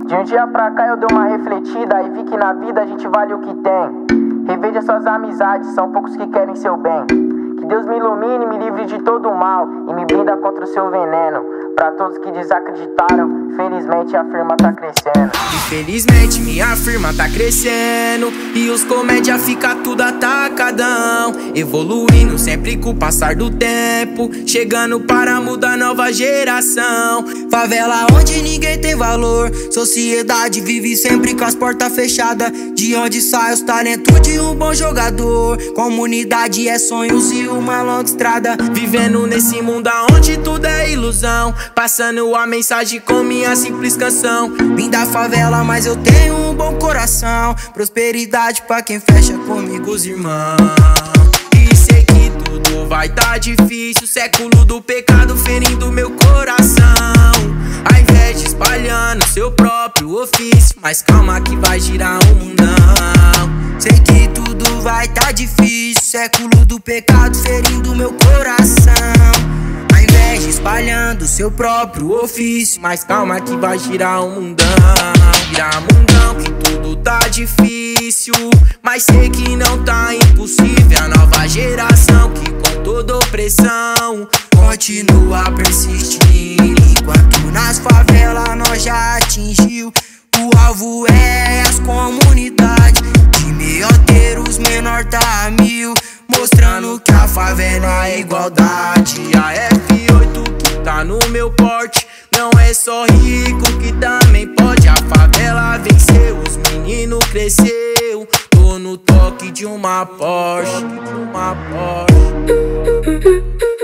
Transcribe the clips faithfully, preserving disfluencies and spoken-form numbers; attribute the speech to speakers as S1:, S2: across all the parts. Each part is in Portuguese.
S1: De um dia pra cá eu dei uma refletida e vi que na vida a gente vale o que tem. Reveja suas amizades, são poucos que querem seu bem. Que Deus me ilumine, me livre de todo o mal e me brinda contra o seu veneno. Pra todos que desacreditaram, felizmente a firma tá crescendo.
S2: Infelizmente minha firma tá crescendo e os comédia fica tudo atacadão. Evoluindo sempre com o passar do tempo, chegando para mudar nova geração. Favela onde ninguém tem valor, sociedade vive sempre com as portas fechadas. De onde sai os talentos de um bom jogador. Comunidade é sonhos e uma longa estrada, vivendo nesse mundo onde tudo é ilusão. Passando a mensagem com minha simples canção. Vim da favela, mas eu tenho um bom coração. Prosperidade pra quem fecha comigo os irmãos. E sei que tudo vai tá difícil, século do pecado ferindo meu coração. Ao invés de espalhando seu próprio ofício, mas calma que vai girar o mundão. Sei que tudo vai tá difícil, século do pecado ferindo meu coração. Espalhando seu próprio ofício, mas calma que vai girar o mundão. Girar mundão que tudo tá difícil, mas sei que não tá impossível. A nova geração que com toda opressão continua persistindo. Enquanto nas favelas nós já atingiu, o alvo é as comunidades. De meioteiros menor tá a mil, mostrando que a favela é igualdade. A F oito que tá no meu porte, não é só rico que também pode. A favela venceu, os meninos cresceu. Tô no toque de uma Porsche, de uma Porsche.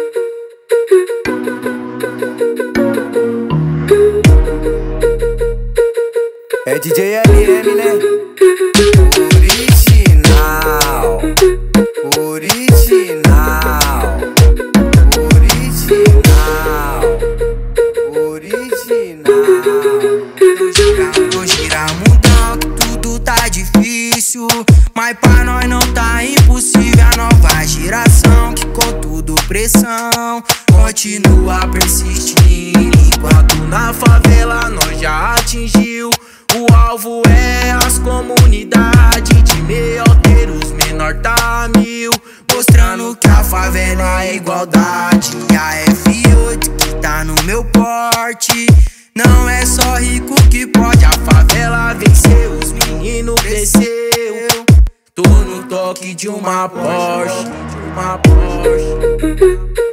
S3: É D J L M, né? Original, original, original, original.
S2: Não gira, não gira mundão que tudo tá difícil, mas pra nós não tá impossível. A nova geração que com tudo pressão continua persistindo. Enquanto na favela nós já atingiu, o alvo é as comunidades. De meioteiros menor tá a mil, mostrando que a favela é igualdade. A F oito que tá no meu porte, não é só rico que pode. A favela venceu, os meninos cresceu. Tô no toque de uma Porsche, de uma Porsche.